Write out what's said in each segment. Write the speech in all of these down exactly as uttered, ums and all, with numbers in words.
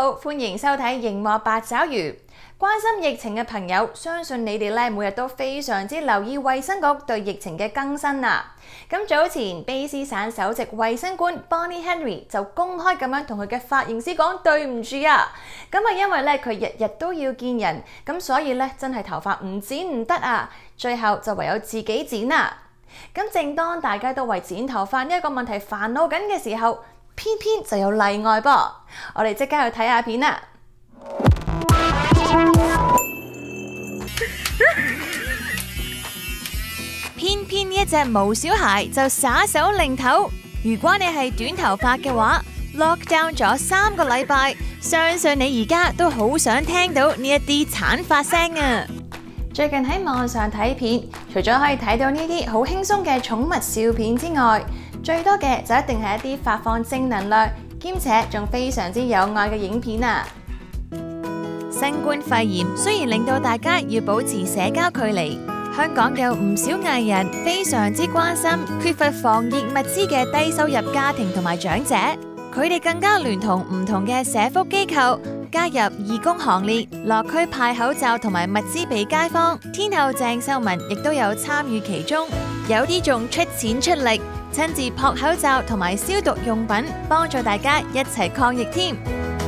好，歡迎收睇熒幕八爪魚。關心疫情嘅朋友，相信你哋咧每日都非常之留意衛生局對疫情嘅更新啊。咁早前卑詩省首席衛生官 Bonnie Henry 就公開咁樣同佢嘅髮型師講對唔住啊。咁啊，因為咧佢日日都要見人，咁所以咧真係頭髮唔剪唔得啊。最後就唯有自己剪啦。咁正當大家都為剪頭髮呢一個問題煩惱緊嘅時候，偏偏就有例外噃。我哋即刻去睇下片啦。偏偏呢一隻毛小孩就耍手擰頭。如果你係短頭髮嘅話 ，lock down 咗三個禮拜，相信你而家都好想聽到呢一啲鏟髮聲啊！最近喺網上睇片，除咗可以睇到呢啲好輕鬆嘅寵物笑片之外，最多嘅就一定係一啲發放正能量，兼且仲非常之有愛嘅影片啊！新冠肺炎雖然令到大家要保持社交距離，香港有唔少藝人非常之關心缺乏防疫物資嘅低收入家庭同埋長者，佢哋更加聯同唔同嘅社福機構加入義工行列，落區派口罩同埋物資俾街坊。天后鄭秀文亦都有參與其中，有啲仲出錢出力，親自撲口罩同埋消毒用品，幫助大家一齊抗疫添。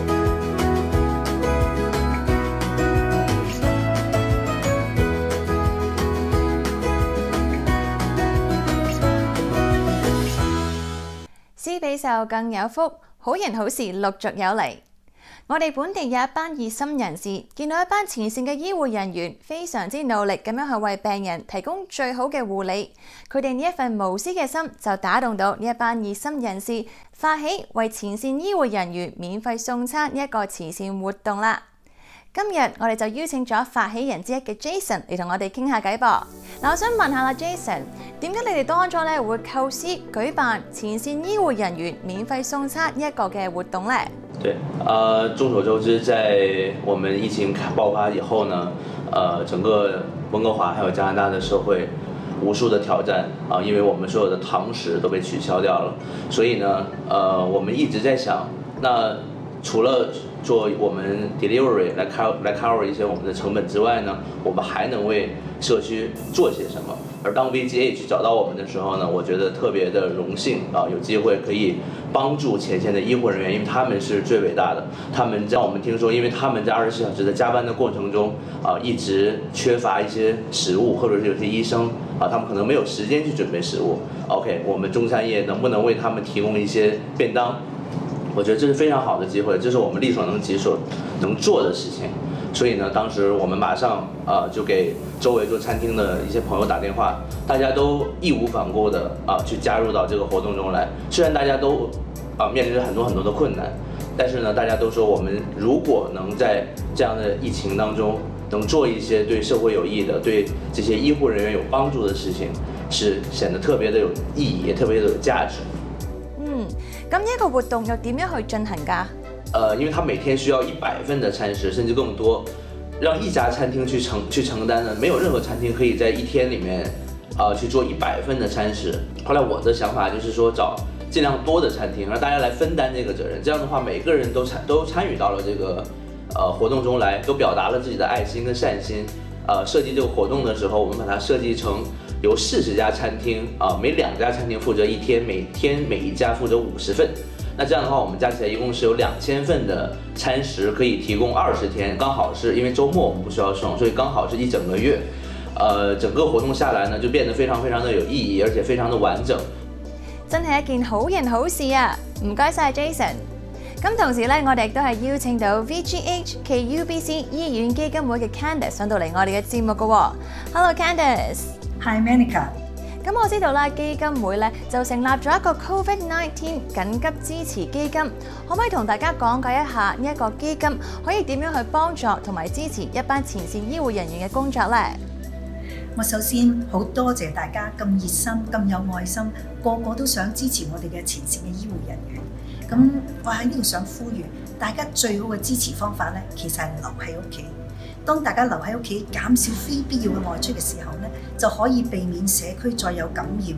施比受更有福，好人好事陸續有嚟。我哋本地有一班熱心人士，見到一班前線嘅醫護人員非常之努力咁樣去為病人提供最好嘅護理。佢哋呢一份無私嘅心就打動到呢一班熱心人士，發起為前線醫護人員免費送餐呢一個慈善活動啦。今日我哋就邀請咗發起人之一嘅 Jason 嚟同我哋傾下偈噃。嗱，我想問下啦 ，Jason， 點解你哋當初咧會構思舉辦前線醫護人員免費送餐呢一個嘅活動咧？ 對，呃，眾所周知，在我們疫情爆發以後呢，呃，整個溫哥華還有加拿大的社會，無數的挑戰啊，因為我們所有的堂食都被取消掉了，所以呢，呃，我們一直在想，那除了做我們 delivery 來 cover 來 cover 一些我們的成本之外呢，我們還能為社區做些什麼？而當 V G H 找到我們的時候呢，我覺得特別的榮幸啊，有機會可以幫助前線的醫護人員，因為他們是最偉大的。他們讓我們聽說，因為他們在二十四小時的加班的過程中啊，一直缺乏一些食物，或者是有些醫生啊，他們可能沒有時間去準備食物。OK， 我們中餐業能不能為他們提供一些便當？我覺得這是非常好的機會，這是我們力所能及所能做的事情。所以呢，當時我們馬上啊、呃、就給周圍做餐廳的一些朋友打電話，大家都義無反顧的啊、呃、去加入到這個活動中來。雖然大家都啊、呃、面臨着很多很多的困難，但是呢，大家都說我們如果能在這樣的疫情當中，能做一些對社會有益的、對這些醫護人員有幫助的事情，是顯得特別的有意義，也特別的有價值。 嗯，咁呢一個活動又點樣去進行㗎？ 呃，因為他每天需要一百份的餐食，甚至更多，讓一家餐廳去承去承擔呢，沒有任何餐廳可以在一天裡面，啊、呃、去做一百份的餐食。後來我的想法就是說，找盡量多的餐廳，讓大家來分擔這個責任。這樣的話，每個人都參都參與到了這個，呃活動中來，都表達了自己的愛心跟善心。呃，設計這個活動的時候，我們把它設計成由四十家餐廳，啊、呃、每兩家餐廳負責一天，每天每一家負責五十份。那這樣的話，我們加起來一共是有兩千份的餐食可以提供二十天，剛好是因為週末我們不需要送，所以剛好是一整個月。呃，整個活動下來呢，就變得非常非常的有意義，而且非常的完整。 真係一件好人好事啊！唔該晒 Jason。咁同時咧，我哋亦都係邀請到 V G H 暨 U B C 醫院基金會嘅 Candice 上到嚟我哋嘅節目㗎喎。Hello Candice。Hi Manica。 咁我知道啦，基金會咧就成立咗一個 COVID 十九 緊急支持基金，可唔可以同大家講解一下呢一個基金可以點樣去幫助同埋支持一班前線醫護人員嘅工作呢？ 我首先好多謝大家咁熱心、咁有愛心，個個都想支持我哋嘅前線嘅醫護人員。咁我喺呢度想呼籲大家，最好嘅支持方法咧，其實係留喺屋企。當大家留喺屋企，減少非必要嘅外出嘅時候咧，就可以避免社區再有感染。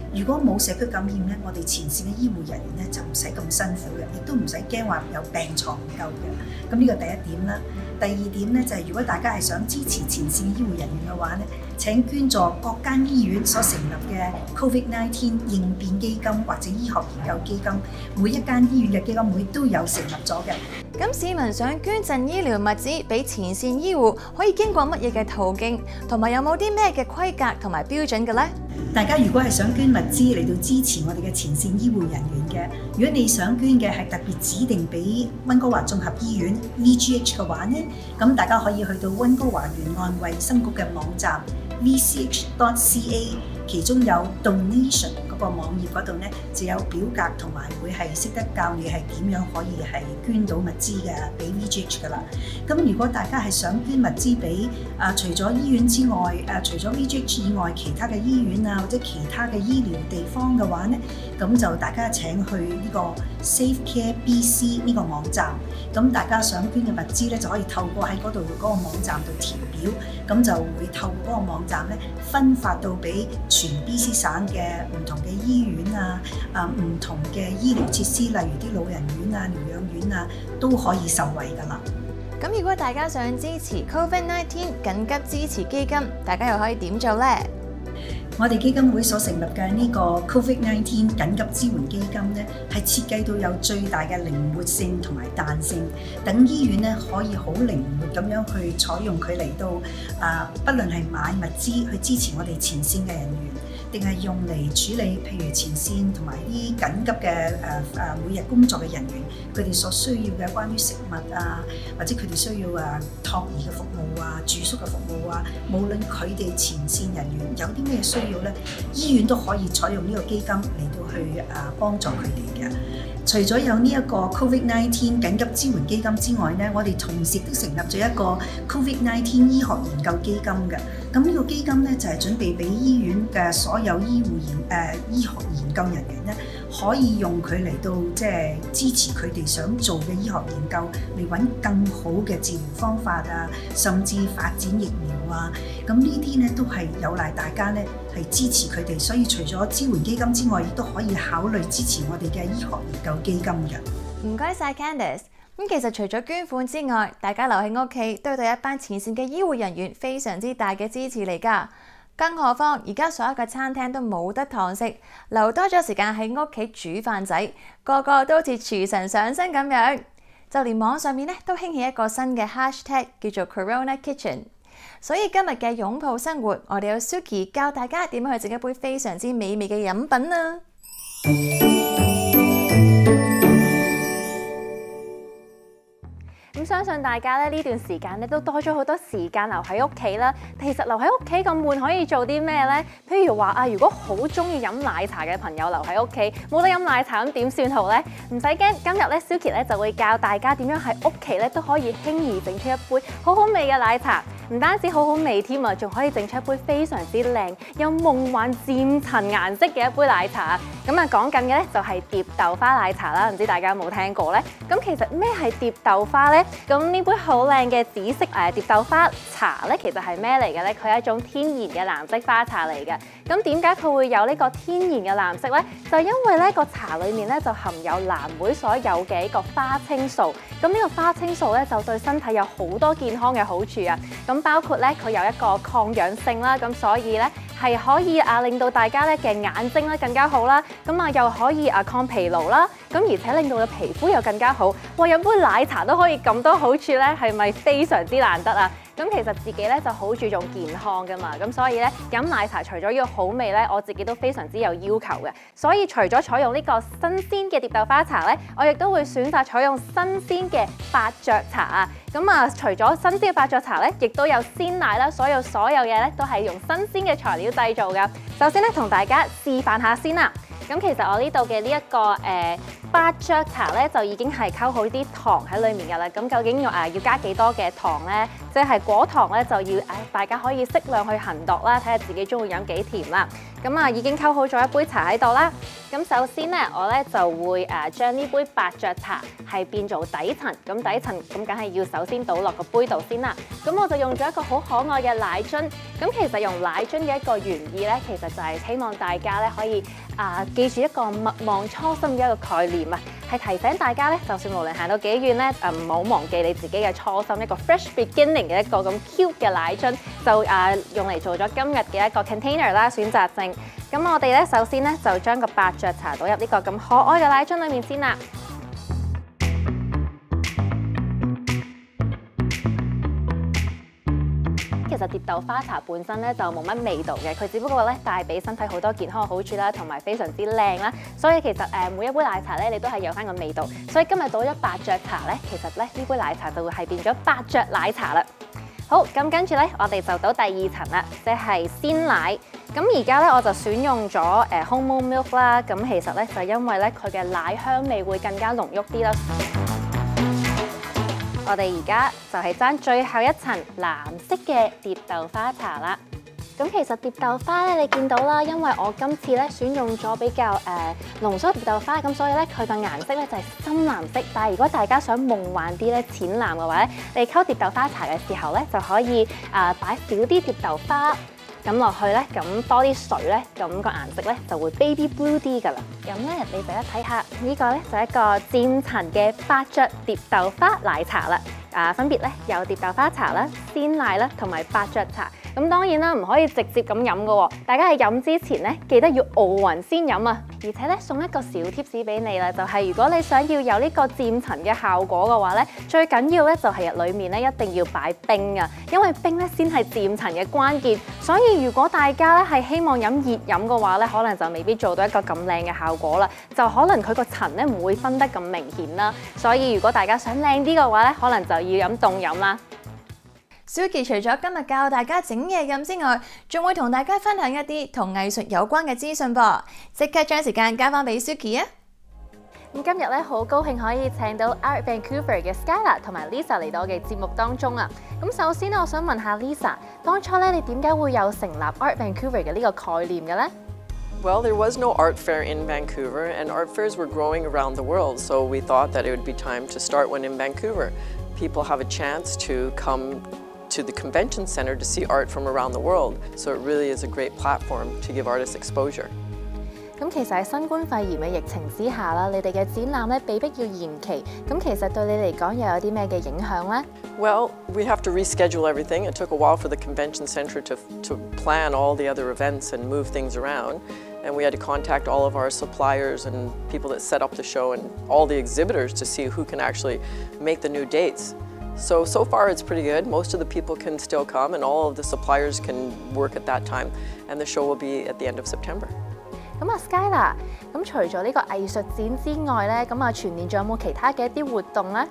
如果冇社區感染咧，我哋前線嘅醫護人員咧就唔使咁辛苦嘅，亦都唔使驚話有病床唔夠嘅。咁呢個第一點啦。第二點咧就係、是、如果大家係想支持前線醫護人員嘅話咧，請捐助各間醫院所成立嘅 Covid 十九 應變基金或者醫學研究基金，每一間醫院嘅基金會都有成立咗嘅。 咁市民想捐贈醫療物資俾前線醫護，可以經過乜嘢嘅途徑，同埋有冇啲咩嘅規格同埋標準嘅呢？ 大家如果係想捐物資嚟到支持我哋嘅前線醫護人員嘅，如果你想捐嘅係特別指定俾溫哥華綜合醫院 V G H 嘅話呢，咁大家可以去到溫哥華沿岸衛生局嘅網站 v c h dot c a， 其中有 donation 嗰個網頁嗰度呢，就有表格同埋會係識得教你係點樣可以係捐到物資嘅俾 V G H 噶啦。咁如果大家係想捐物資俾啊，除咗醫院之外，誒、啊、除咗 V G H 以外其他嘅醫院啊，或者其他嘅醫療地方嘅話呢，咁就大家請去呢個 Safe Care B C 呢個網站。咁大家想捐嘅物資咧，就可以透過喺嗰度嗰個網站度填表，咁就會透過嗰個網站咧分發到俾全 B C 省嘅唔同嘅醫院啊，啊唔同嘅醫療設施，例如啲老人院啊、療養院啊，都可以受惠㗎啦。 咁如果大家想支持 Covid 十九 緊急支持基金，大家又可以點做呢？ 我哋基金會所成立嘅呢個 Covid 十九緊急支援基金咧，係設計到有最大嘅靈活性同埋彈性，等醫院咧可以好靈活咁樣去採用佢嚟到啊，不論係買物資去支持我哋前線嘅人員，定係用嚟處理譬如前線同埋啲緊急嘅誒誒每日工作嘅人員，佢哋所需要嘅關於食物啊，或者佢哋需要啊托兒嘅服務啊、住宿嘅服務啊，無論佢哋前線人員有啲咩需要咧，醫院都可以採用呢個基金嚟到去啊幫助佢哋嘅。除咗有呢一個 Covid 十九緊急支援基金之外咧，我哋同時都成立咗一個 Covid 十九醫學研究基金嘅。咁呢個基金咧就係準備俾醫院嘅所有醫護研誒、呃、醫學研究人員咧，可以用佢嚟到即係支持佢哋想做嘅醫學研究，嚟揾更好嘅治療方法啊，甚至發展疫苗啊。咁呢啲咧都係有賴大家咧係支持佢哋，所以除咗支援基金之外，亦都可以考慮支持我哋嘅醫學研究基金嘅。 唔該晒 Candice。咁其實除咗捐款之外，大家留喺屋企都對一班前線嘅醫護人員非常之大嘅支持嚟㗎。更何況而家所有嘅餐廳都冇得堂食，留多咗時間喺屋企煮飯仔，個個都好似廚神上身咁樣。就連網上面咧都興起一個新嘅 hashtag 叫做 Corona Kitchen。所以今日嘅擁抱生活，我哋有 Suki 教大家點樣去整一杯非常之美味嘅飲品啊！ 咁相信大家咧呢段時間咧都多咗好多時間留喺屋企啦。其實留喺屋企咁悶，可以做啲咩呢？譬如話啊，如果好中意飲奶茶嘅朋友留喺屋企，冇得飲奶茶咁點算好呢？唔使驚，今日咧 Suki 咧就會教大家點樣喺屋企咧都可以輕易整出一杯好好味嘅奶茶。唔單止好好味添啊，仲可以整出一杯非常之靚、有夢幻漸層顏色嘅一杯奶茶。咁啊，講緊嘅咧就係蝶豆花奶茶啦，唔知大家有冇聽過呢？咁其實咩係蝶豆花呢？咁呢杯好靚嘅紫色誒蝶豆花茶咧，其實係咩嚟嘅咧？佢係一種天然嘅藍色花茶嚟嘅。咁點解佢會有呢個天然嘅藍色咧？就因為咧個茶裡面咧就含有藍莓所有嘅一個花青素。咁呢個花青素咧就對身體有好多健康嘅好處啊！咁包括咧佢有一個抗氧性啦，咁所以咧係可以啊令到大家咧嘅眼睛咧更加好啦，咁啊又可以啊抗疲勞啦，咁而且令到嘅皮膚又更加好。哇！飲杯奶茶都可以咁多好處咧，係咪非常之難得啊？咁其實自己咧就好注重健康噶嘛，咁所以咧飲奶茶除咗要好味咧，我自己都非常之有要求嘅。所以除咗採用呢個新鮮嘅蝶豆花茶咧，我亦都會選擇採用新鮮嘅伯爵茶啊。咁啊，除咗新鮮嘅伯爵茶咧，亦都有鮮奶啦，所有所有嘢咧都係用新鮮嘅材料製造噶。首先咧，同大家示範下先啦。咁其實我呢度嘅呢一個誒伯爵茶咧，就已經係溝好啲糖喺裡面㗎啦。咁究竟要誒要加幾多嘅糖咧？即係果糖咧，就要誒大家可以適量去衡度啦，睇下自己中意飲幾甜啦。 咁啊已經溝好咗一杯茶喺度啦。咁首先咧，我咧就會誒將呢杯伯爵茶係變做底層，咁底層咁梗係要首先倒落個杯度先啦。咁我就用咗一個好可愛嘅奶樽。咁其實用奶樽嘅一個原意咧，其實就係希望大家咧可以啊記住一個勿忘初心嘅一個概念啊，係提醒大家咧，就算無論行到幾遠咧，誒唔好忘記你自己嘅初心，一個 fresh beginning 嘅一個咁 cute 嘅奶樽，就啊用嚟做咗今日嘅一個 container 啦，選擇性。咁我哋咧首先咧就將個伯爵茶倒入呢個咁可愛嘅奶樽裏面先啦。其實蝶豆花茶本身咧就冇乜味道嘅，佢只不過咧帶俾身體好多健康嘅好處啦，同埋非常之靚啦。所以其實誒每一杯奶茶咧，你都係有翻個味道。所以今日倒咗伯爵茶咧，其實咧呢杯奶茶就會係變咗伯爵奶茶啦。好，咁跟住咧，我哋就倒第二層啦，即係鮮奶。咁而家咧我就選用咗誒 whole milk 啦。咁其實咧就因為咧佢嘅奶香味會更加濃郁啲啦。我哋而家就係爭最後一層藍色嘅蝶豆花茶啦。咁其實蝶豆花咧，你見到啦，因為我今次咧選用咗比較誒、呃、濃縮蝶豆花，咁所以咧佢個顏色咧就係深藍色。但係如果大家想夢幻啲咧淺藍嘅話咧，你溝蝶豆花茶嘅時候咧就可以啊擺少啲蝶豆花咁落去咧，咁多啲水咧，咁、個顏色咧就會 baby blue 啲㗎啦。咁咧你就一睇下呢個咧就係一個漸層嘅伯爵蝶豆花奶茶啦。啊，分別咧有蝶豆花茶啦、鮮奶啦同埋伯爵茶。咁當然啦，唔可以直接咁飲㗎喎。大家喺飲之前咧，記得要熬勻先飲啊！而且咧，送一個小貼士俾你啦，就係、是、如果你想要有呢個漸層嘅效果嘅話咧，最緊要咧就係入裡面咧一定要擺冰啊，因為冰咧先係漸層嘅關鍵。所以如果大家咧係希望飲熱飲嘅話咧，可能就未必做到一個咁靚嘅效果啦，就可能佢個層咧唔會分得咁明顯啦。所以如果大家想靚啲嘅話咧，可能就要飲凍飲啦。 Suki 除咗今日教大家整嘢飲之外，仲會同大家分享一啲同藝術有關嘅資訊噃。即刻將時間交翻俾 Suki 啊！ 咁今日咧好高興可以請到 Art Vancouver 嘅 Skylar 同埋 Lisa 嚟到我嘅節目當中啊！咁首先咧，我想問下 Lisa， 當初咧你點解會有成立 Art Vancouver 嘅呢個概念嘅咧？ Well, there was no art fair in Vancouver, and art fairs were growing around the world, so we thought that it would be time to start one in Vancouver. People have a chance to come to the convention center to see art from around the world, so it really is a great platform to give artists exposure. 咁其實喺新冠肺炎嘅疫情之下啦，你哋嘅展覽咧被迫要延期，咁其實對你嚟講又有啲咩嘅影響咧？ Well, we have to reschedule everything. It took a while for the convention center to, to plan all the other events and move things around. And we had to contact all of our suppliers and people that set up the show and all the exhibitors to see who can actually make the new dates. So, so far it's pretty good. Most of the people can still come and all of the suppliers can work at that time. And the show will be at the end of September. 咁啊 Skylar， 咁除咗呢個藝術展之外咧，咁啊全年仲有冇其他嘅一啲活動咧？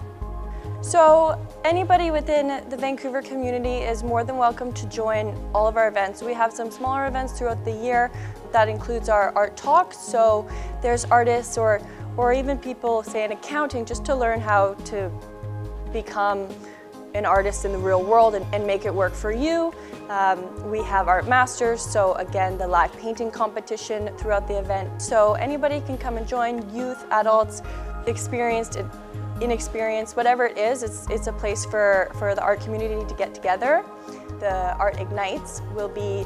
So anybody within the Vancouver community is more than welcome to join all of our events. We have some smaller events throughout the year. That includes our art talks. So there's artists or, or even people, say in accounting, just to learn how to become an artist in the real world and, and make it work for you. Um, we have Art Masters, so again, the live painting competition throughout the event. So anybody can come and join, youth, adults, experienced, inexperienced, whatever it is, it's, it's a place for, for the art community to get together. The Art Ignites will be,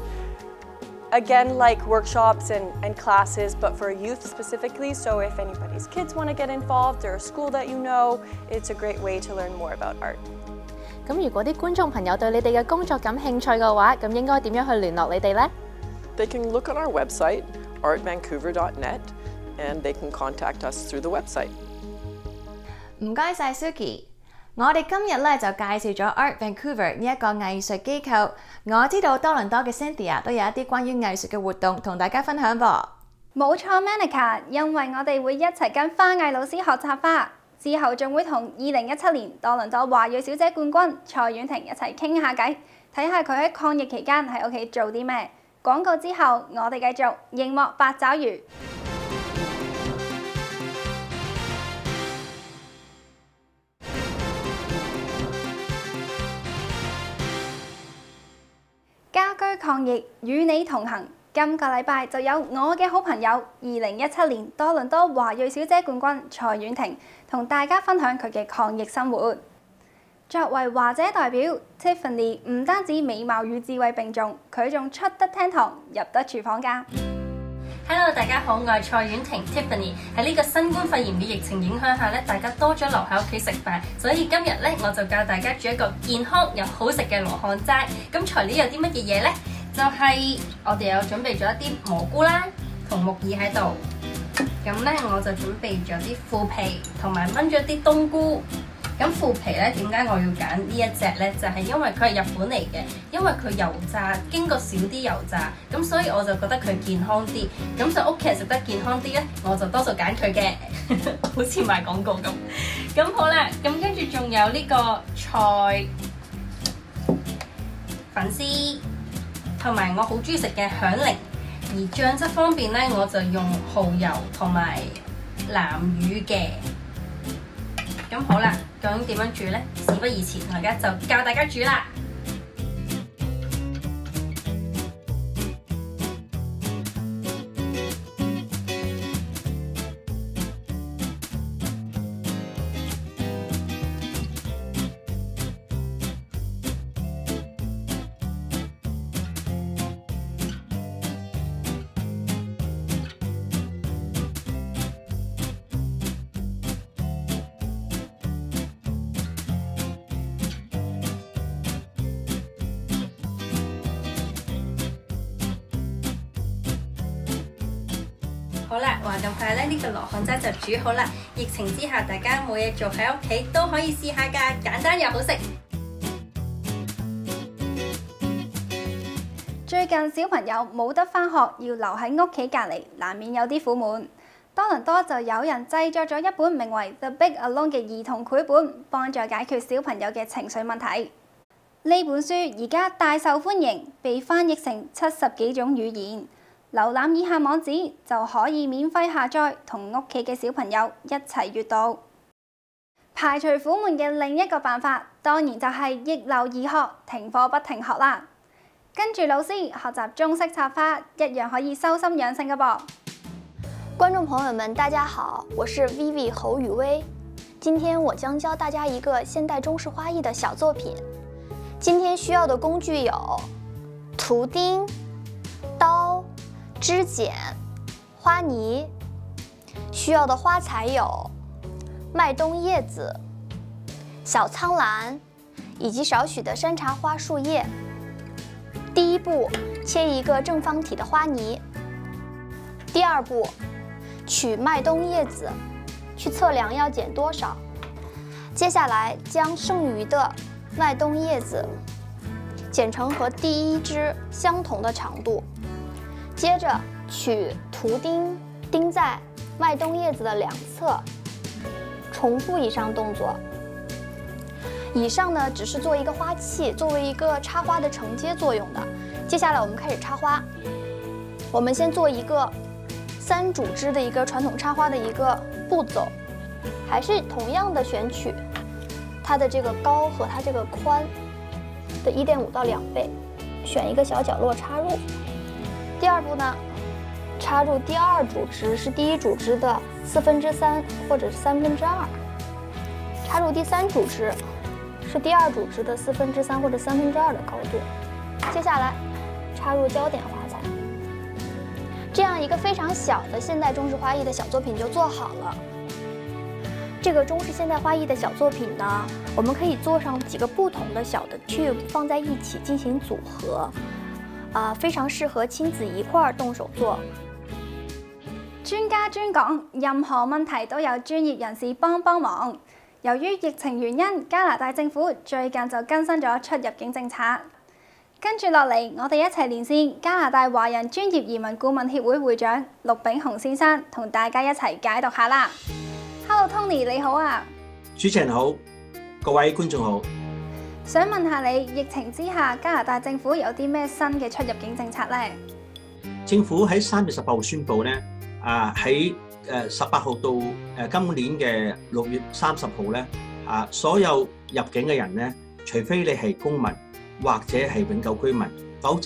again, like workshops and, and classes, but for youth specifically. So if anybody's kids want to get involved or a school that you know, it's a great way to learn more about art. 咁如果啲觀眾朋友對你哋嘅工作感興趣嘅話，咁應該點樣去聯絡你哋呢？ They can look on our website, art vancouver dot net, and they can contact us through the website. 唔該晒 Suki， 我哋今日咧就介紹咗 Art Vancouver 呢一個藝術機構。我知道多倫多嘅 Cynthia 都有一啲關於藝術嘅活動同大家分享噃。 冇錯 Manica， 因為我哋會一齊跟花藝老師學插花，之後仲會同二零一七年多倫多華裔小姐冠軍蔡婉婷一齊傾下偈，睇下佢喺抗疫期間喺屋企做啲咩。廣告之後，我哋繼續熒幕八爪魚。家居抗疫與你同行， 今個禮拜就有我嘅好朋友，二零一七年多倫多華裔小姐冠軍蔡婉婷，同大家分享佢嘅抗疫生活。作為華姐代表 ，Tiffany 唔單止美貌與智慧並重，佢仲出得廳堂，入得廚房㗎。 Hello， 大家好，我係蔡婉婷 Tiffany。喺呢個新冠肺炎嘅疫情影響下咧，大家多咗留喺屋企食飯，所以今日咧我就教大家煮一個健康又好食嘅羅漢齋。咁材料有啲乜嘢嘢咧？就係、是、我哋有準備咗一啲蘑菇啦，同木耳喺度。咁咧我就準備咗啲腐皮，同埋炆咗啲冬菇。咁腐皮咧點解我要揀呢一隻咧？就係、是、因為佢係日本嚟嘅，因為佢油炸經過少啲油炸，咁所以我就覺得佢健康啲。咁就屋企人食得健康啲咧，我就多數揀佢嘅，好似賣廣告咁。咁好啦，咁跟住仲有呢個菜粉絲。同埋我好中意食嘅響鈴，而醬汁方面咧，我就用蠔油同埋南乳嘅。咁好啦，究竟點樣煮呢？事不宜遲，我而家就教大家煮啦。好啦，話咁快咧，呢個羅漢齋就煮好啦。疫情之下，大家冇嘢做喺屋企都可以試下㗎，簡單又好食。 最近小朋友冇得返學，要留喺屋企隔離，難免有啲苦悶。多倫多就有人製作咗一本名為《The Big Alone》嘅兒童繪本，幫助解決小朋友嘅情緒問題。呢本書而家大受歡迎，被翻譯成七十幾種語言。瀏覽以下網址就可以免費下載，同屋企嘅小朋友一齊閱讀。排除苦悶嘅另一個辦法，當然就係逆流而學，停課不停學啦。跟住老師學習中式插花，一樣可以修心養性嘅噃。 觀眾朋友們，大家好，我是 Vivi 侯雨薇。今天我將教大家一個現代中式花藝的小作品。今天需要的工具有圖釘、刀、織剪、花泥，需要的花材有麥冬葉子、小蒼蘭以及少許的山茶花樹葉。第一步，切一個正方體的花泥。第二步，取麥冬葉子，去測量要剪多少。接下來將剩餘的麥冬葉子剪成和第一支相同的長度。接着取圖釘釘在麥冬葉子的兩側，重複以上動作。以上呢只是做一個花器，作為一個插花的承接作用的。接下來我們開始插花。我們先做一個三主枝的一個傳統插花的一個步驟，還是同樣的選取它的這個高和它這個寬的一點五到兩倍，選一個小角落插入。第二步呢，插入第二主枝是第一主枝的四分之三或者三分之二，插入第三主枝是第二主枝的四分之三或者三分之二的高度。接下來插入焦點花材，這樣一個非常小的現代中式花藝的小作品就做好了。這個中式現代花藝的小作品呢，我們可以做上幾個不同的小的 tube 放在一起進行組合。啊、呃，非常適合親子一塊兒動手做。 專家專講，任何問題都有專業人士幫幫忙。由於疫情原因，加拿大政府最近就更新咗出入境政策。跟住落嚟，我哋一齊連線加拿大華人專業移民顧問協會會長陸炳雄先生，同大家一齊解讀下啦。Hello Tony， 你好啊！ 主持人好，各位觀眾好。 想問下你，疫情之下加拿大政府有啲咩新嘅出入境政策呢？ 政府喺三月十八號宣布咧，啊喺誒十八號到誒今年嘅六月三十號咧，啊所有入境嘅人咧，除非你係公民或者係永久居民，否則咧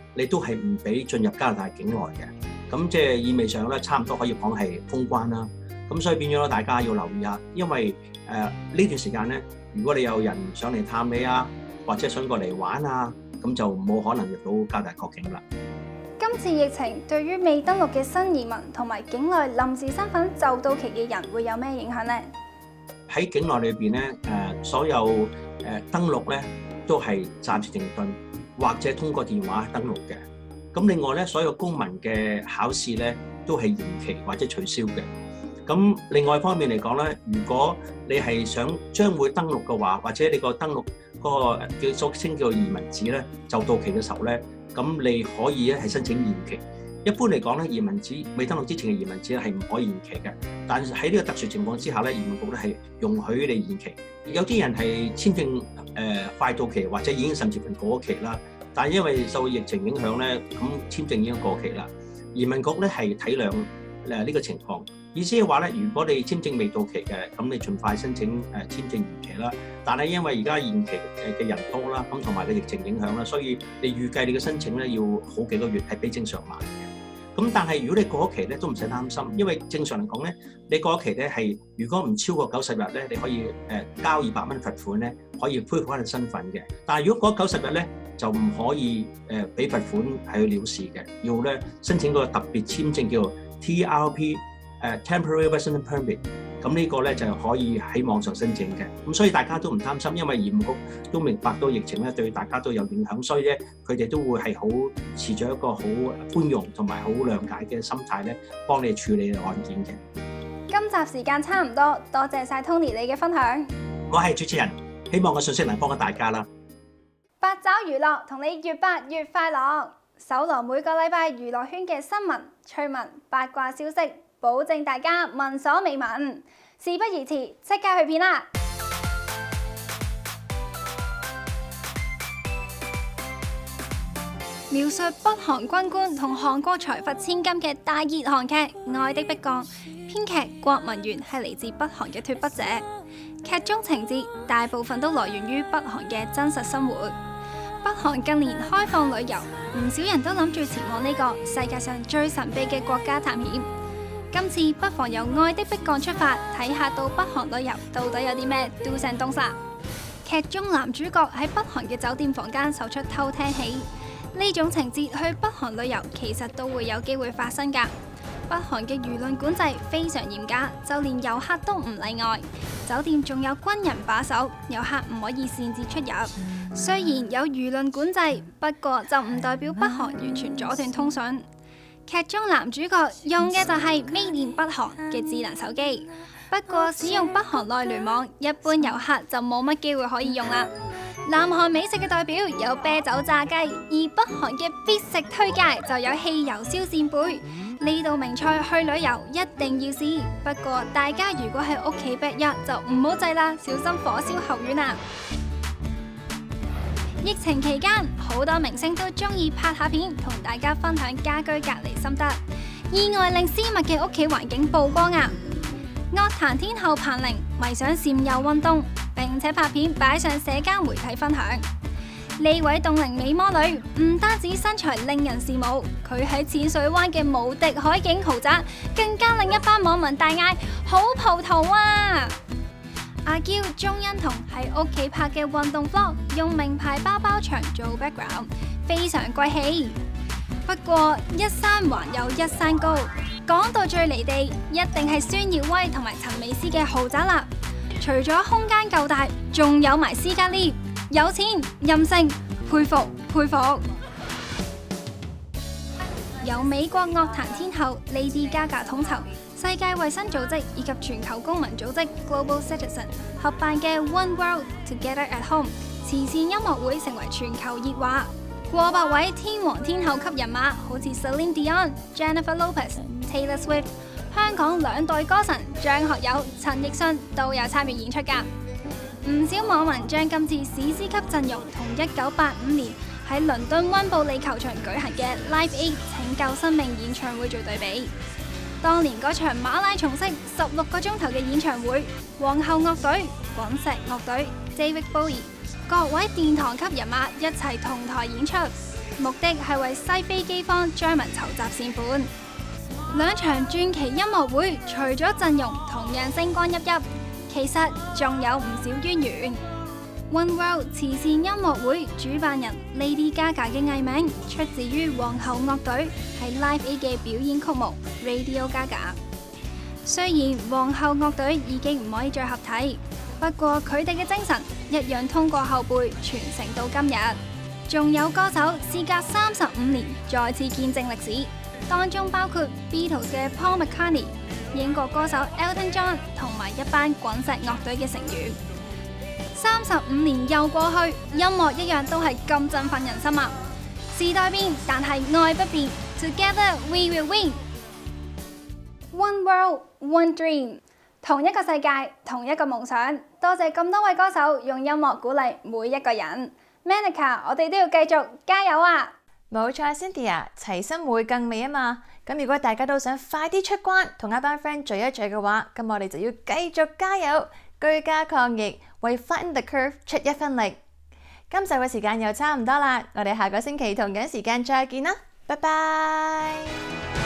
你都係唔俾進入加拿大境內嘅。咁即係意味上咧，差唔多可以講係封關啦。咁所以變咗大家要留意下，因為誒呢、呃、段時間咧，如果你有人上嚟探你啊，或者想過嚟玩啊，咁就冇可能入到加拿大國境啦。 今次疫情對於未登陸嘅新移民同埋境內臨時身份就到期嘅人會有咩影響呢？ 喺境內裏邊咧，誒所有誒登陸咧都係暫時停頓，或者通過電話登陸嘅。咁另外咧，所有公民嘅考試咧都係延期或者取消嘅。咁另外一方面嚟講咧，如果你係想將會登陸嘅話，或者你個登陸嗰個叫俗稱叫做移民紙咧就到期嘅時候咧，咁你可以咧係申請延期。一般嚟講咧，移民紙未登陸之前嘅移民紙咧係唔可以延期嘅。但係喺呢個特殊情況之下咧，移民局咧係容許你延期。有啲人係簽證誒、呃、快到期，或者已經甚至乎過期啦。但係因為受疫情影響咧，咁簽證已經過期啦。移民局咧係體諒誒呢個情況，意思係話咧，如果你簽證未到期嘅，咁你盡快申請誒簽證延期啦。但係因為而家延期誒嘅人多啦，咁同埋個疫情影響啦，所以你預計你嘅申請咧要好幾個月係比正常慢嘅。咁但係如果你過咗期咧，都唔使擔心，因為正常嚟講咧，你過咗期咧係如果唔超過九十日咧，你可以誒交二百蚊罰款咧，可以恢復翻你身份嘅。但係如果過咗九十日咧，就唔可以誒俾罰款係去了事嘅，要咧申請個特別簽證叫做 T R P 誒 Temporary Resident Permit。咁呢個咧就可以喺網上申請嘅，咁所以大家都唔擔心，因為移民局都明白到疫情咧對大家都有影響，所以咧佢哋都會係好持咗一個好寬容同埋好諒解嘅心態咧，幫你處理案件嘅。 今集時間差唔多，多謝晒 Tony 你嘅分享。 我係主持人，希望個信息能幫到大家啦。 八爪娛樂同你越八越快樂，搜羅每個禮拜娛樂圈嘅新聞、趣聞、八卦消息。保證大家聞所未聞，事不宜遲，即刻去片啦！描述北韓軍官同韓國財閥千金嘅大熱韓劇《愛的迫降》，編劇郭文元係嚟自北韓嘅脫北者。劇中情節大部分都來源於北韓嘅真實生活。北韓近年開放旅遊，唔少人都諗住前往呢個世界上最神秘嘅國家探險。今次不妨由愛的迫降出發，睇下到北韓旅遊到底有啲咩 do's and don'ts。劇中男主角喺北韓嘅酒店房間搜出偷聽器，呢種情節去北韓旅遊其實都會有機會發生㗎。北韓嘅輿論管制非常嚴格，就連遊客都唔例外。酒店仲有軍人把守，遊客唔可以擅自出入。雖然有輿論管制，不過就唔代表北韓完全阻斷通訊。劇中男主角用嘅就係 Made in 北韓嘅智能手機，不過使用北韓內聯網，一般遊客就冇乜機會可以用啦。南韓美食嘅代表有啤酒炸雞，而北韓嘅必食推介就有汽油燒扇貝。呢道名菜去旅遊一定要試，不過大家如果喺屋企逼一就唔好制啦，小心火燒後院啊！疫情期間，好多明星都中意拍下片，同大家分享家居隔離心得，意外令私密嘅屋企環境曝光啊！樂壇天后彭羚迷上禪游運動，並且拍片擺上社交媒體分享。呢位凍齡美魔女唔單止身材令人羨慕，佢喺淺水灣嘅無敵海景豪宅，更加令一班網民大嗌好葡萄啊！阿嬌鍾欣桐喺屋企拍嘅運動 vlog， 用名牌包包牆做 background， 非常貴氣。不過一山還有一山高，講到最離地，一定係孫耀威同埋陳美斯嘅豪宅啦。除咗空間夠大，仲有埋私家 lift， 有錢任性，佩服佩服。由美國樂壇天后 Lady Gaga 統籌，世界衛生組織以及全球公民組織 Global Citizen 合辦嘅 One World Together at Home 慈善音樂會成為全球熱話，過百位天王天后級人馬，好似 Celine Dion、Jennifer Lopez、Taylor Swift， 香港兩代歌神張學友、陳奕迅都有參與演出㗎。唔少網民將今次史詩級陣容同一九八五年喺倫敦溫布利球場舉行嘅 Live Aid 拯救生命演唱會做對比。當年嗰場馬拉松式十六個鐘頭嘅演唱會，皇后樂隊、滾石樂隊、David Bowie 各位殿堂級人馬一齊同台演出， 目的係為西非饑荒災民籌集善款。兩場傳奇音樂會除咗陣容同樣星光熠熠，其實仲有唔少淵源。One World 慈善音樂會主辦人 Lady Gaga 嘅藝名出自於皇后樂隊喺 Live Aid 嘅表演曲目 Radio Gaga。雖然皇后樂隊已經唔可以再合體，不過佢哋嘅精神一樣通過後輩傳承到今日。仲有歌手事隔三十五年再次見證歷史，當中包括 Beatles 嘅 Paul McCartney、英國歌手 Elton John 同埋一班滾石樂隊嘅成員。三十五年又過去，音樂一樣都係咁振奮人心啊！時代變，但係愛不變 ，Together we will win。One world, one dream， 同一個世界，同一個夢想。多謝咁多位歌手用音樂鼓勵每一個人。Manica， 我哋都要繼續加油啊！ 冇錯 ，Cynthia， 齊心會更美啊嘛！咁如果大家都想快啲出關，同一班 friend 聚一聚嘅話，咁我哋就要繼續加油，居家抗疫，為 Flatten the Curve 出一分力。今集嘅時間又差唔多啦，我哋下個星期同樣時間再見啦，拜拜。